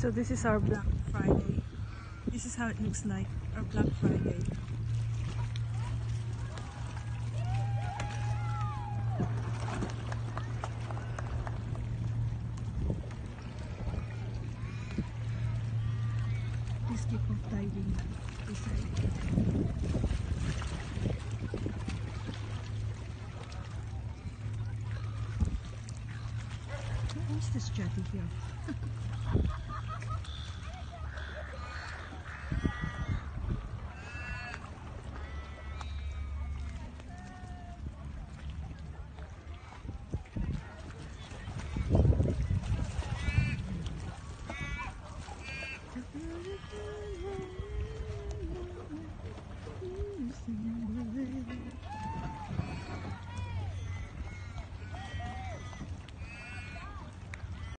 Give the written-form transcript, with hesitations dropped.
So this is our Black Friday. This is how it looks like, our Black Friday. Please keep off diving beside it. What's this jetty here?